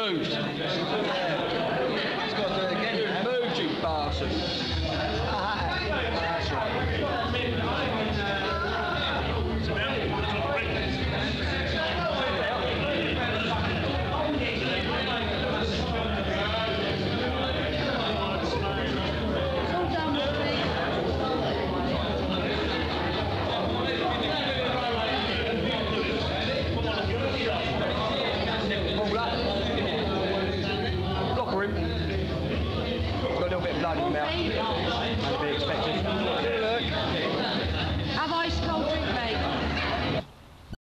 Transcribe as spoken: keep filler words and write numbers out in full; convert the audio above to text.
moved. It's got to again. Moved, you bastard. That's right. Got a little bit of blood in your mouth, as to be expected.